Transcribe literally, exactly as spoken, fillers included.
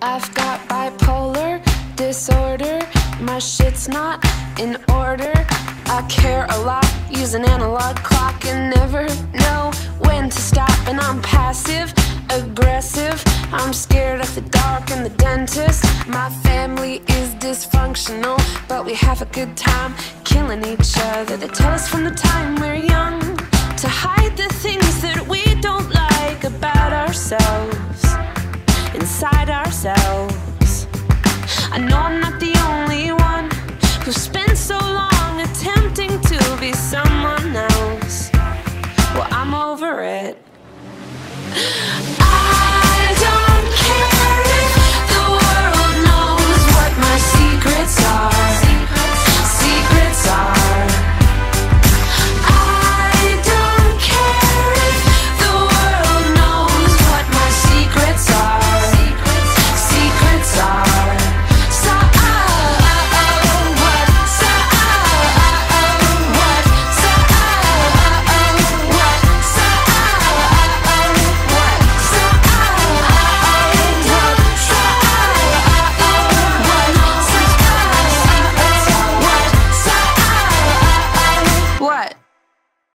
I've got bipolar disorder. My shit's not in order. I care a lot, use an analog clock and never know when to stop. And I'm passive aggressive. I'm scared of the dark and the dentist. My family is dysfunctional, but we have a good time killing each other. They tell us from the time we're young to hide the things that we don't like about ourselves, inside ourselves. I know I'm not the only one who spent so long attempting to be someone else. Well, I'm over it.